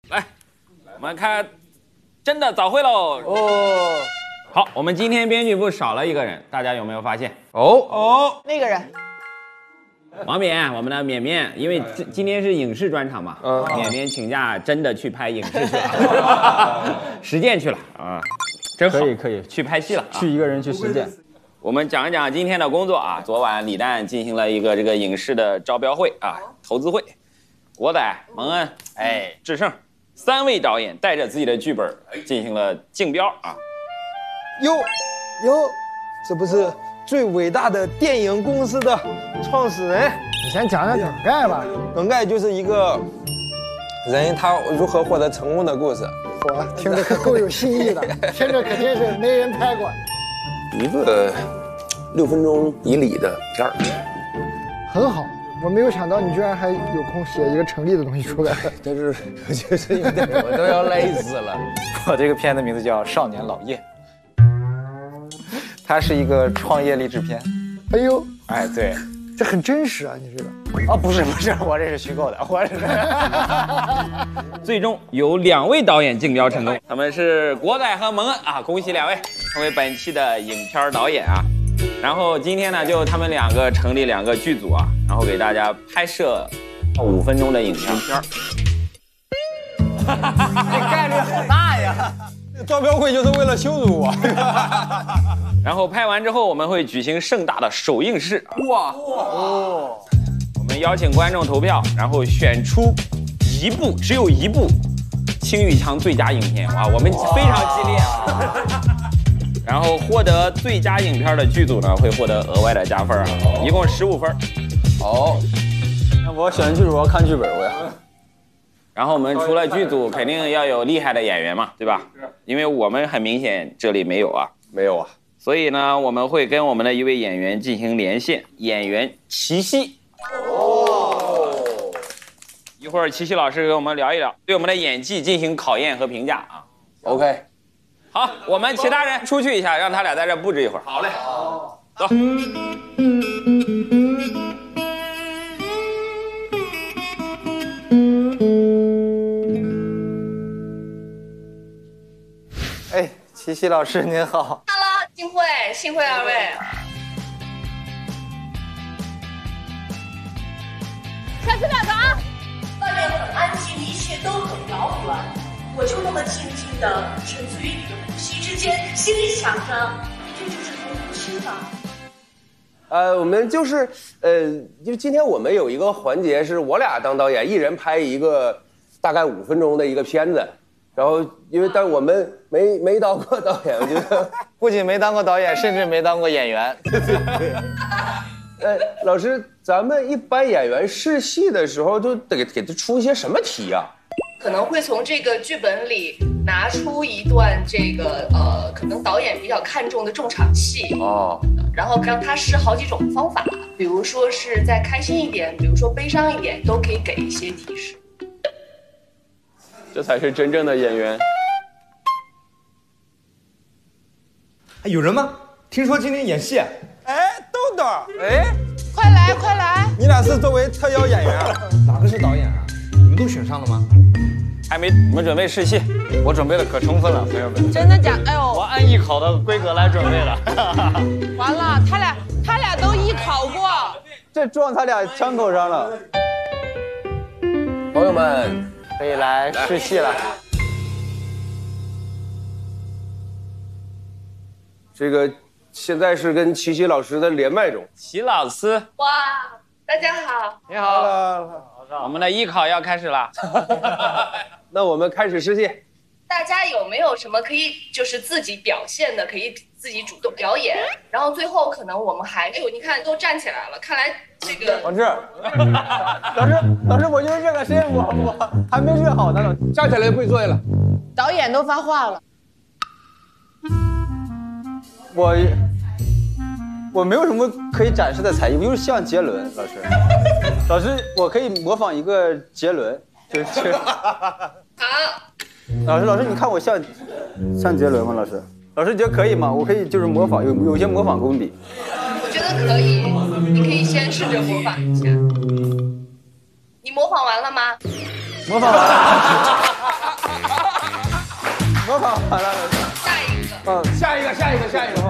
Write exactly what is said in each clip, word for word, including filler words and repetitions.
来，我们看真的早会喽。哦，好，我们今天编剧部少了一个人，大家有没有发现？ 哦哦， 那个人。 王冕，我们的冕冕，因为今今天是影视专场嘛，嗯，冕冕请假真的去拍影视去了，实践去了啊，真好， 可以可以去拍戏了、啊， 去一个人去实践。 我们讲一讲今天的工作啊，昨晚李诞进行了一个这个影视的招标会啊，投资会，国仔、蒙恩、哎、智胜三位导演带着自己的剧本进行了竞标啊。 哟哟，这不是最伟大的电影公司的创始人？ 你先讲讲梗概吧。 梗概就是一个人他如何获得成功的故事。 我听着可够有新意的，听着可真是没人拍过。 一个六分钟以里的片儿， 很好。我没有想到你居然还有空写一个成立的东西出来。 但是我就是有点，我都要累死了。 我这个片的名字叫《少年老叶》，它是一个创业励志片。 哎呦， 哎，对， 这很真实啊，你这个。 哦，不是不是，我这是虚构的，我这是。 最终有两位导演竞标成功，他们是国仔和蒙恩啊，恭喜两位成为本期的影片导演啊。然后今天呢，就他们两个成立两个剧组啊，然后给大家拍摄五分钟的影片片。 这概率很大呀！ 招标会就是为了羞辱我。 然后拍完之后，我们会举行盛大的首映式。哇哦！我们邀请观众投票，然后选出一部，只有一部青玉强最佳影片。哇，我们非常激烈啊！然后获得最佳影片的剧组呢，会获得额外的加分啊，一共十五分。 好，那我选剧组，我要看剧本，我要。 然后我们除了剧组，肯定要有厉害的演员嘛，对吧？因为我们很明显这里没有啊， 没有啊。 所以呢，我们会跟我们的一位演员进行连线，演员齐溪。哦。一会儿齐溪老师跟我们聊一聊，对我们的演技进行考验和评价啊。 OK。 好，我们其他人出去一下，让他俩在这布置一会儿。好嘞。走。 哎，齐溪老师您好。 Hello， 幸会，幸会二位。 开始表达。 外面很安静，一切都很遥远，我就那么静静的沉醉于你的呼吸之间，心里想着，这就是同呼吸吧。 呃，我们就是，呃，因为今天我们有一个环节是我俩当导演，一人拍一个大概五分钟的一个片子。然后，因为但我们没没当过导演，我觉得不仅没当过导演，甚至没当过演员。 呃，老师，咱们一般演员试戏的时候，都得给他出一些什么题啊？ 可能会从这个剧本里拿出一段这个呃，可能导演比较看重的重场戏哦，然后让他试好几种方法，比如说是再开心一点，比如说悲伤一点，都可以给一些提示。 这才是真正的演员。 哎，有人吗？听说今天演戏。 哎，豆豆，哎， 快来快来！ 你俩是作为特邀演员啊？ 哪个是导演啊？你们都选上了吗？ 还没，你们准备试戏？ 我准备的可充分了，朋友们。 真的假？哎呦， 我按艺考的规格来准备了。 完了，他俩他俩都艺考过， 这撞他俩枪口上了。 朋友们。 可以来试戏了。 这个现在是跟齐溪老师的连麦中。 齐老师， 哇，大家好， 你好，我们的艺考要开始了。 那我们开始试戏。 大家有没有什么可以就是自己表现的，可以自己主动表演？然后最后可能我们还，哎呦，你看都站起来了，看来这个往这儿。老师，老师，我就是这个声，我我还没热好呢， 站起来会作业了。 导演都发话了。 我我没有什么可以展示的才艺，我就是像杰伦老师。老师，我可以模仿一个杰伦，就是好。 老师，老师，你看我像像杰伦吗？老师，老师觉得可以吗？我可以就是模仿，有有些模仿功底。 我觉得可以，你可以先试着模仿一下。你模仿完了吗？ 模仿完了。 好了， 下一个， 嗯，下一个，下一个，下一个。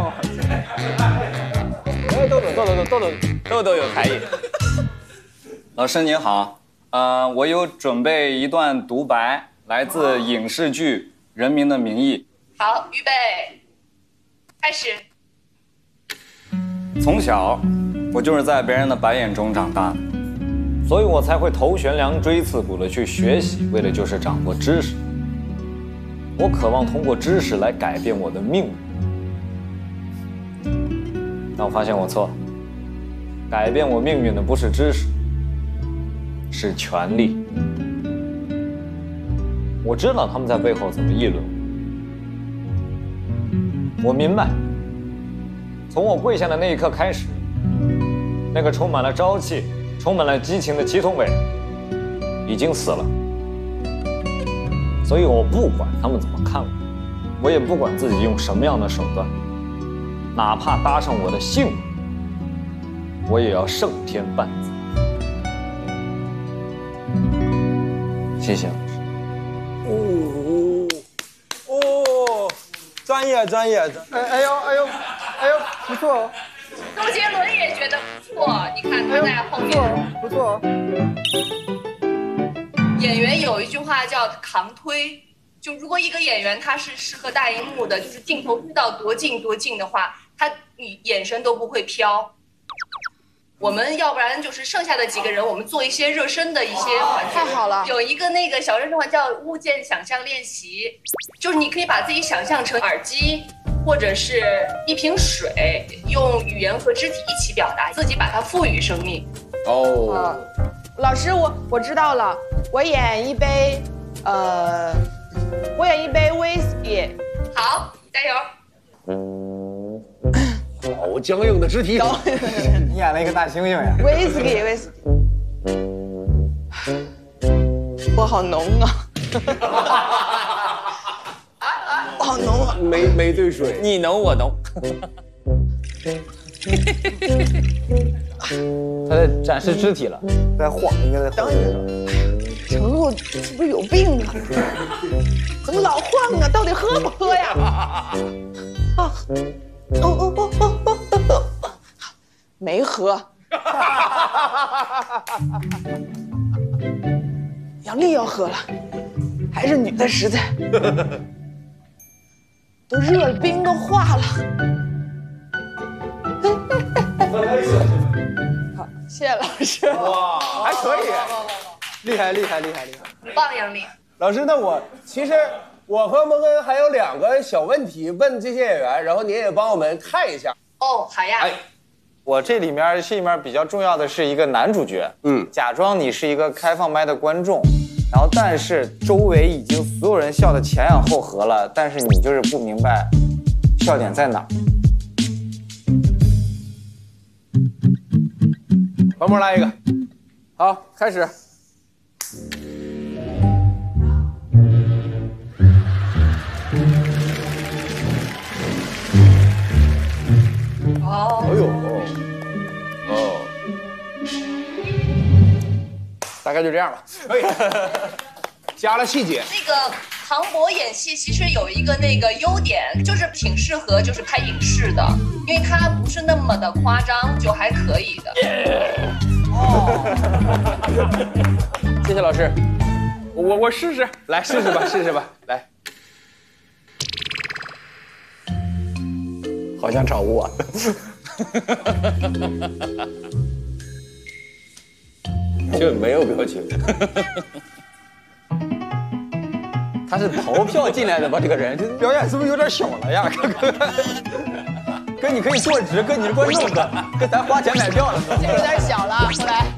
哎，豆豆，豆豆，豆豆， 豆豆有才艺。 老师您好，呃，我有准备一段独白，来自影视剧《人民的名义》。 好，预备，开始。 从小，我就是在别人的白眼中长大的，所以我才会头悬梁锥刺股的去学习，为的就是掌握知识。我渴望通过知识来改变我的命运，但我发现我错了。改变我命运的不是知识，是权力。我知道他们在背后怎么议论我，我明白，从我跪下的那一刻开始，那个充满了朝气、充满了激情的祁同伟已经死了。所以我不管他们怎么看我，我也不管自己用什么样的手段，哪怕搭上我的性命，我也要胜天半子。谢谢老师。 哦哦，专业专业，哎哎呦哎呦哎呦，不错哦。 周杰伦也觉得不错，你看他在后面。 不错。 演员有一句话叫扛推，就如果一个演员他是适合大荧幕的，就是镜头推到多近多近的话，他你眼神都不会飘。我们要不然就是剩下的几个人，我们做一些热身的一些环节。 太好了， 有一个那个小热身环叫物件想象练习，就是你可以把自己想象成耳机，或者是一瓶水，用语言和肢体一起表达，自己把它赋予生命。 哦， 老师，我我知道了，我演一杯，呃，我演一杯威士忌。 好，加油！ 好僵硬的肢体。 你演了一个大猩猩呀。 威士忌，威士忌。我好浓啊！我好浓啊！ 没没对水， 你浓我浓。 他在展示肢体了，在晃，应该在晃。 程璐是不是有病啊？怎么老晃啊？到底喝不喝呀？啊！哦哦哦哦哦哦！没喝。杨丽要喝了，还是女的实在。都热了，冰都化了。好，谢谢老师。 哇，还可以， 厉害厉害厉害厉害！ 很棒，杨丽。 老师，那我其实我和蒙恩还有两个小问题问这些演员，然后您也帮我们看一下。 哦，好呀。 哎，我这里面戏里面比较重要的是一个男主角，嗯，假装你是一个开放麦的观众，然后但是周围已经所有人笑得前仰后合了，但是你就是不明白笑点在哪。 黄渤来一个，好，开始。 哦， 哎呦，哦，大概就这样吧。可以，加了细节。 那个庞博演戏其实有一个那个优点，就是挺适合就是拍影视的，因为他不是那么的夸张，就还可以的。 哦，谢谢老师，我我试试， 来试试吧，试试吧，来。 好像找我。 就没有表情。 他是投票进来的吧？这个人，这表演是不是有点小了呀？哥哥，哥你可以坐直，哥你是观众哥，哥咱花钱买票了， 这有点小了，后来。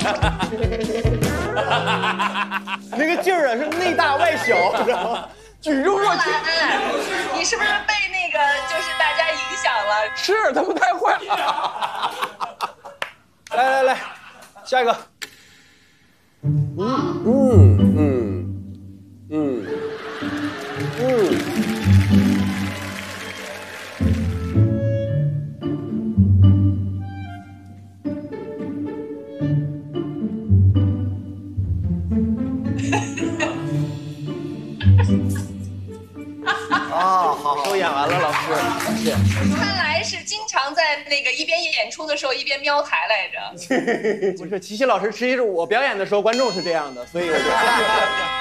那个劲儿啊，是内大外小，知道吗？举重若轻。 你是不是被那个就是大家影响了？ 是，他们太坏了。来来来，下一个。 嗯嗯嗯嗯嗯。 啊，好，好，都演完了，老师，谢谢。 看来是经常在那个一边演出的时候一边瞄台来着。 不是，齐溪老师，其实我表演的时候观众是这样的，所以我就。